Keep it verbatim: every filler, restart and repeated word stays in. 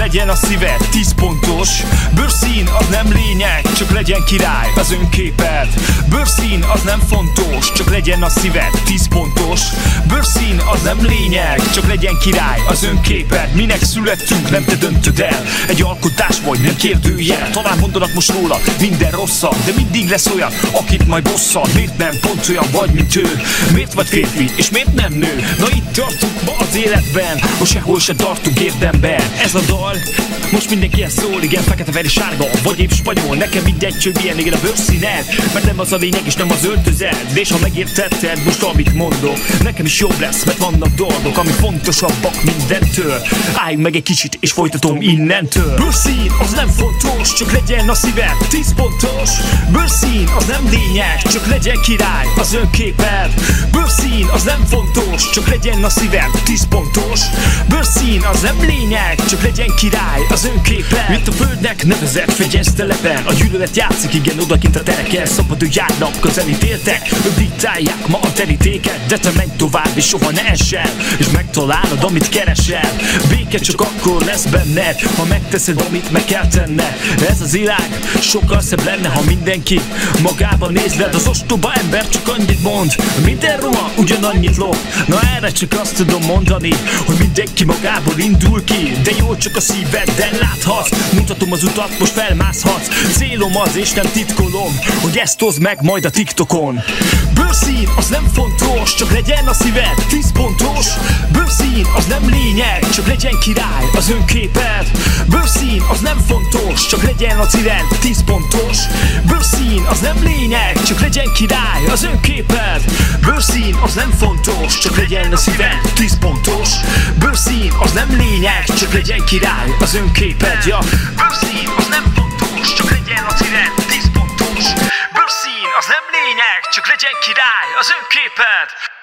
legyen a szíved tíz pontos. Bőrszín az nem lényeg, csak legyen király az önképed. Bőrszín az nem fontos, csak legyen a szíved tíz pontos. Bőrszín az nem lényeg, csak legyen király az önképed. Minek születtünk, nem te döntöd el. Egy alkotás vagy, nem kérdőjel. Talán mondanak most róla minden rosszat, de mindig lesz olyan, akit majd bosszant. Miért nem pont olyan vagy, mint ő? Miért vagy férfi, és miért nem nő? Na itt tartunk ma az életben, hogy sehol se tartunk érdemben. Ez a dal, most mindenki ilyen szól, igen, fekete, fehér, sárga, vagy épp spanyol. Nekem mindegy, csak milyen igen a bőrszíned, mert nem az a lényeg, és nem az öltözed. És ha megértetted most, amit mondok, nekem is jobb lesz, mert vannak dolgok, ami fontosabbak mindentől. Álljunk meg egy kicsit, és folytatom innentől. Bőrszín az nem fontos, csak legyen a szíved tíz pontos. Bőrszín az nem lényeg, csak legyen király az önképed. Bőrszín az nem fontos, csak legyen a szíved tíz pontos. Bőrszín az nem lényeg, csak legyen király az önképed. Mint a földnek nevezett fegyeztelepen, a gyűlölet játszik, igen, odakint a tereken. Szabadul járnak, az elítéltek, ők diktálják ma a terítéket. De te menj tovább, és soha ne essen, és megtalálod, amit keresel. Béke csak akkor lesz benned, ha megteszed, amit meg kell tenned. Ez az világ sokkal szebb lenne, ha mindenki magába nézled. Az ostoba ember csak annyit mond, minden roma ugyanannyit lop. Na erre csak azt tudom mondani, hogy mindenki magából indul ki, de jó csak a szíveddel láthatsz. Mutatom az utat, most felmászhatsz. Célom az, és nem titkolom, hogy ezt hozd meg majd a TikTokon. Bőrszín az nem fontos, csak legyen a szíved tíz pontos. Bőrszín az nem lényeg, csak legyen király az önképed. Bőrszín az nem fontos, csak legyen a szíved tíz pontos. Bőrszín az nem lényeg, csak legyen király az önképed. Bőrszín az nem fontos, csak legyen a szíved tíz pontos. Bőrszín az nem lényeg, csak legyen király az önképed. Ja. Bőrszín az nem fontos, csak legyen a szíved tíz pontos. Bőrszín az nem lényeg, csak legyen király az önképed.